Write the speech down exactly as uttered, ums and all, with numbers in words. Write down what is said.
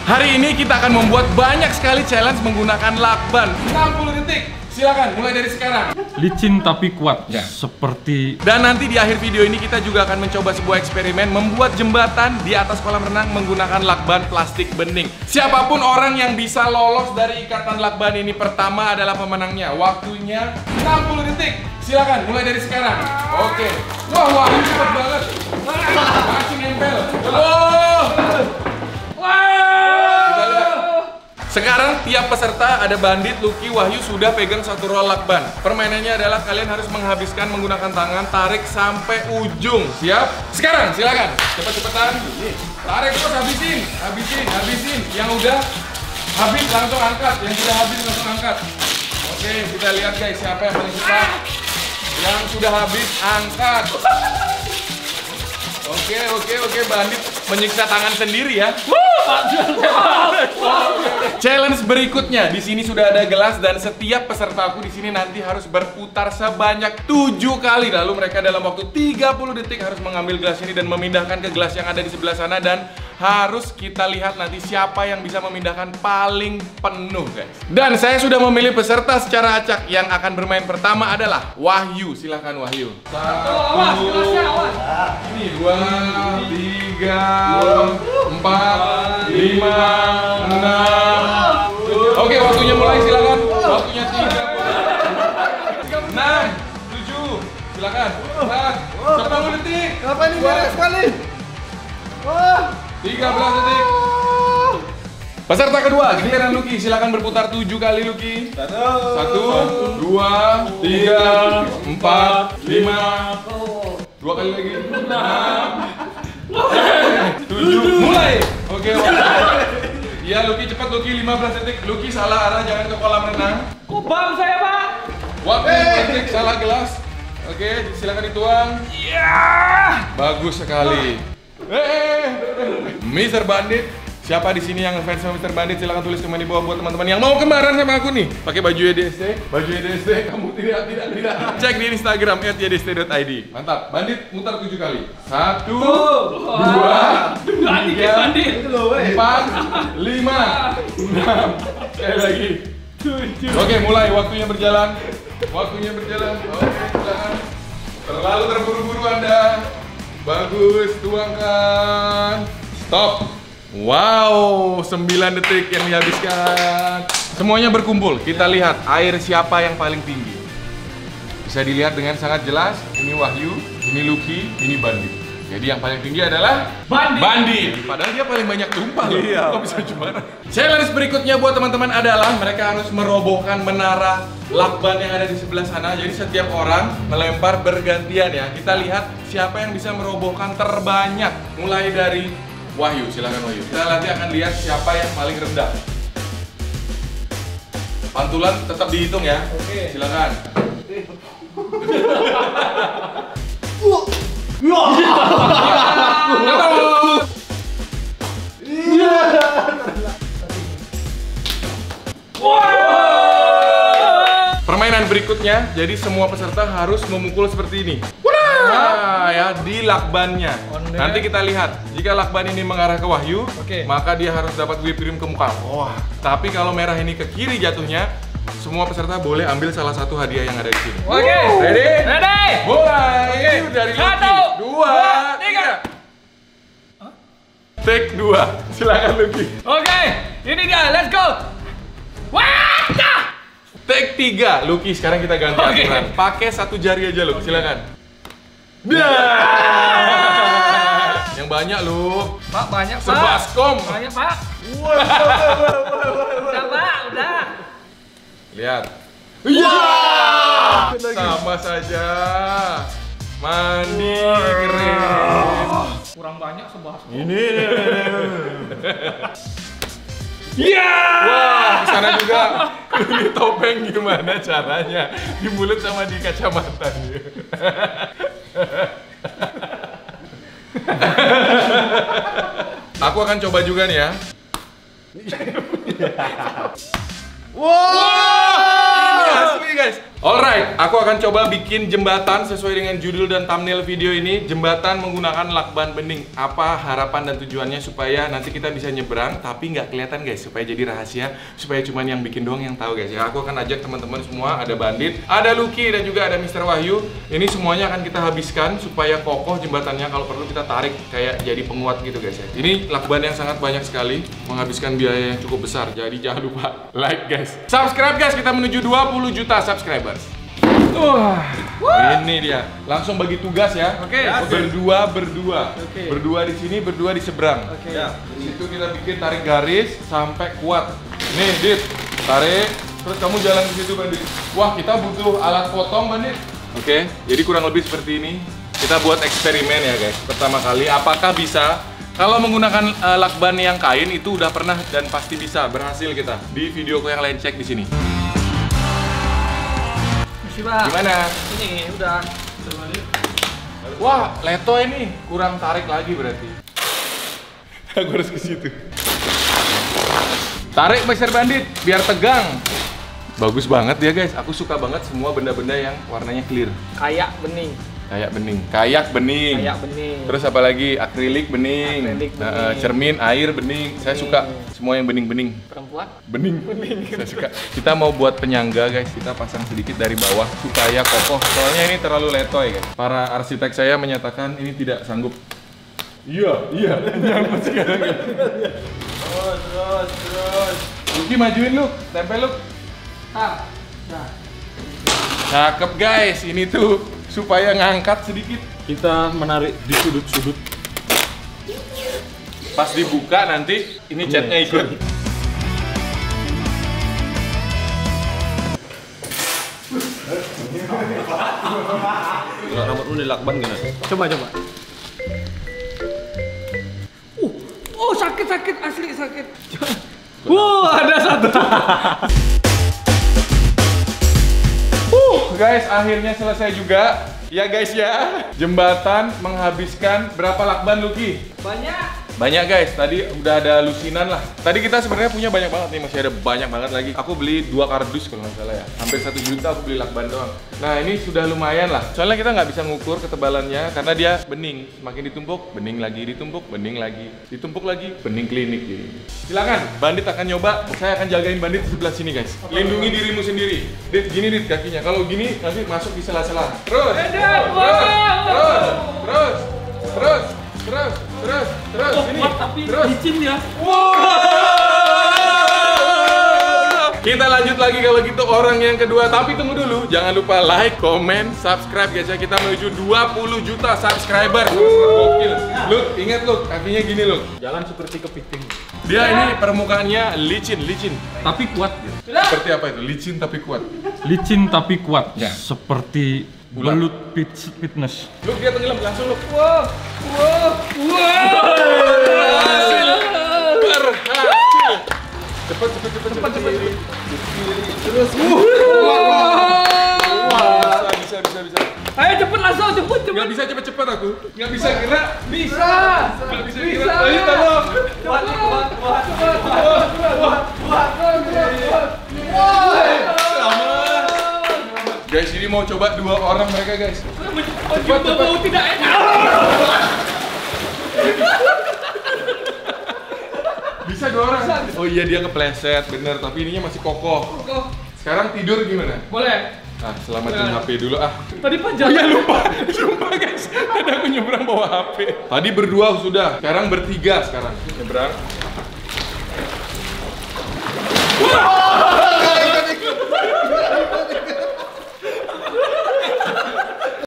Hari ini kita akan membuat banyak sekali challenge menggunakan lakban. enam puluh detik. Silakan mulai dari sekarang. Licin tapi kuat, ya. Seperti. Dan nanti di akhir video ini kita juga akan mencoba sebuah eksperimen membuat jembatan di atas kolam renang menggunakan lakban plastik bening. Siapapun orang yang bisa lolos dari ikatan lakban ini pertama adalah pemenangnya. Waktunya enam puluh detik. Silakan mulai dari sekarang. Oke. Wah, wah, ini cepat banget. Masih nempel. Wow. Kita lihat. Sekarang tiap peserta ada Bandit, Lucky, Wahyu sudah pegang satu roll lakban. Permainannya adalah kalian harus menghabiskan menggunakan tangan, tarik sampai ujung. Siap? Sekarang silakan. Cepet-cepetan. Tarik terus, habisin, habisin, habisin. Yang udah habis langsung angkat. Yang sudah habis langsung angkat. Oke, kita lihat guys siapa yang paling cepat. Yang sudah habis angkat. Oke, oke, oke, Bandit menyiksa tangan sendiri ya. Challenge berikutnya, di sini sudah ada gelas dan setiap pesertaku di sini nanti harus berputar sebanyak tujuh kali. Lalu mereka dalam waktu tiga puluh detik harus mengambil gelas ini dan memindahkan ke gelas yang ada di sebelah sana, dan harus kita lihat nanti siapa yang bisa memindahkan paling penuh, guys. Dan saya sudah memilih peserta secara acak. Yang akan bermain pertama adalah Wahyu. Silahkan Wahyu. Satu, ini dua, tiga, empat, lima, enam. Oke, waktunya mulai, silakan. Waktunya tiga, enam, tujuh. Silakan. Sepuluh detik. Kenapa ini banyak sekali? Wah. tiga belas detik. Peserta kedua, giliran Lucky. Silakan berputar tujuh kali, Lucky. Satu, Satu, dua, tiga, empat, lima. Dua kali lagi. Enam, tujuh. Mulai. Oke, oke. Iya, Lucky cepat, Lucky. lima belas detik. Lucky salah arah, jangan ke kolam renang. Kubang saya, Pak. Waktu lima detik, salah gelas. Oke, silakan dituang. Iya. Bagus sekali. Eh, mister Bandit, siapa di sini yang fans sama mister Bandit? Silahkan tulis komen di bawah buat teman-teman yang mau kembaran sama aku nih. Pakai baju Y D S T, baju Y D S T. Kamu tidak, tidak, tidak. Cek di Instagram et y d s t dot i d. Mantap. Bandit mutar tujuh kali. Satu, dua, tiga, empat, lima, enam. Sekali lagi. Oke, mulai. Waktunya berjalan. Waktunya berjalan. Oke, silakan. Terlalu terburu-buru Anda. Bagus, tuangkan. Stop. Wow, sembilan detik yang dihabiskan. Semuanya berkumpul. Kita lihat air siapa yang paling tinggi. Bisa dilihat dengan sangat jelas. Ini Wahyu, ini Lucky, ini Bandit. Jadi yang paling tinggi adalah Bandit. Bandit. Padahal dia paling banyak tumpah loh. Iya. Kok bisa juara? Challenge berikutnya buat teman-teman adalah mereka harus merobohkan menara lakban yang ada di sebelah sana. Jadi setiap orang melempar bergantian ya. Kita lihat siapa yang bisa merobohkan terbanyak. Mulai dari Wahyu, silakan Wahyu. Kita nanti akan lihat siapa yang paling rendah. Pantulan tetap dihitung ya. Oke. Silakan. Permainan berikutnya, jadi semua peserta harus memukul seperti ini. Nah, ya di lakbannya. Nanti kita lihat, jika lakban ini mengarah ke Wahyu, Oke. maka dia harus dapat whipped cream ke muka. Wah. Tapi kalau merah ini ke kiri jatuhnya, semua peserta boleh ambil salah satu hadiah yang ada di sini. Oke. Ready? Ready. Mulai. Oke. Dari Satu, Lucky. Dua, dua, tiga. Take dua. Silakan Lucky. Oke. Ini dia. Let's go. Wah. Take tiga. Lucky, sekarang kita ganti Oke. aturan. Pakai satu jari aja Lucky. Silakan. Dah. Yang banyak lu. Pak, banyak, Pak. Sebaskom. Banyak, Pak. Udah, Pak. Udah. Lihat. Iya. Sama saja. Mandi keren. Kurang banyak sebahas. Ini. Iya. Wah, kesana juga. Ini topeng gimana caranya? Di mulut sama di kacamata. Aku akan coba juga nih ya. Wow. Ini asli guys. Alright, aku akan coba bikin jembatan sesuai dengan judul dan thumbnail video ini. Jembatan menggunakan lakban bening. Apa harapan dan tujuannya supaya nanti kita bisa nyebrang tapi nggak kelihatan guys, supaya jadi rahasia, supaya cuman yang bikin doang yang tahu guys ya. Aku akan ajak teman-teman semua, ada Bandit, ada Lucky dan juga ada mister Wahyu. Ini semuanya akan kita habiskan supaya kokoh jembatannya. Kalau perlu kita tarik kayak jadi penguat gitu guys ya. Ini lakban yang sangat banyak sekali, menghabiskan biaya yang cukup besar. Jadi jangan lupa like guys, subscribe guys, kita menuju dua puluh juta subscriber. Wah, ini dia. Langsung bagi tugas ya. Oke. Okay. Berdua, berdua. Okay. Berdua di sini, berdua di seberang. Oke. Okay. Ya. Di situ kita bikin tarik garis sampai kuat. Nih, Dit. Tarik. Terus kamu jalan ke situ, Bandit. Wah, kita butuh alat potong, Bandit. Oke. Okay. Jadi kurang lebih seperti ini. Kita buat eksperimen ya, guys. Pertama kali, apakah bisa? Kalau menggunakan uh, lakban yang kain itu udah pernah dan pasti bisa, berhasil kita. Di videoku yang lain, cek di sini. Gimana? Ini udah. Wah, leto ini kurang tarik lagi berarti. Aku harus ke situ. Tarik mister Bandit biar tegang. Bagus banget ya guys. Aku suka banget semua benda-benda yang warnanya clear. Kayak bening. Kayak bening. Kayak bening. Kayak bening. Terus apa lagi? Akrilik bening. Akrilik bening. Nah, cermin air bening. Saya suka semua yang bening-bening. Perempuan? Bening. Bening. Saya suka. Kita mau buat penyangga guys. Kita pasang sedikit dari bawah supaya kokoh. Soalnya ini terlalu letoy guys. Para arsitek saya menyatakan ini tidak sanggup. Iya, iya. Nyangkut sekarang. Terus, terus, terus. Lucky majuin lu, tempel lu. Ah, nah. Cakep guys. Ini tuh supaya ngangkat sedikit. Kita menarik di sudut-sudut. Pas dibuka nanti ini catnya ikut. Kalau rambutmu di lakban gimana? Coba coba. Uh, oh sakit sakit asli sakit. Wow, ada satu. Uh, guys, akhirnya selesai juga. Ya guys ya, jembatan menghabiskan berapa lakban Lucky? Banyak. Banyak guys, tadi udah ada lusinan lah. Tadi kita sebenarnya punya banyak banget nih, masih ada banyak banget lagi. Aku beli dua kardus kalau nggak salah ya. Hampir satu juta aku beli lakban doang. Nah ini sudah lumayan lah. Soalnya kita nggak bisa ngukur ketebalannya karena dia bening. Semakin ditumpuk, bening lagi, ditumpuk, bening lagi, ditumpuk lagi, bening klinik jadi. Silakan, Bandit akan nyoba. Saya akan jagain Bandit di sebelah sini guys. Lindungi dirimu sendiri. Dit, gini Dit kakinya. Kalau gini nanti masuk di sela-sela. Terus, terus, terus, terus, terus. Terus, terus, terus, Oh, ini, kuat, tapi terus. licin ya. Wow. Kita lanjut lagi kalau gitu orang yang kedua. Tapi tunggu dulu, jangan lupa like, comment, subscribe guys ya. Kita menuju dua puluh juta subscriber. Gokil. Look, ingat look, kakinya gini look. Jalan seperti kepiting. Dia ini permukaannya licin, licin. Tapi kuat ya. Seperti apa itu? Licin tapi kuat. Licin tapi kuat. Ya. Seperti Ular. belut fit fitness. Look, dia tenggelam langsung look. Wow, wow, wow. Berhasil. Berhasil. Cepat, cepat, cepat, cepat, cepat. Terus. Wah. Bisa, bisa, bisa. Ayo cepet langsung, cepet, cepet. Nggak bisa cepet-cepet aku. Nggak bisa kira. Bisa. Nggak bisa Bisa. kira. Ayo tolong. Kuat, kuat, kuat, kuat, Wah, wah, wah. Selamat. Guys, ini mau coba dua orang mereka guys. Cepat, bau tidak enak. Bisa dua orang. Oh iya dia kepleset, bener. Tapi ininya masih kokoh. Sekarang tidur gimana? Boleh. Ah, selamatin H P dulu ah. Tadi panjang. Oh iya lupa, lupa guys. Tadi aku nyebrang bawa H P. Tadi berdua sudah, sekarang bertiga sekarang. Nyebrang. Wah!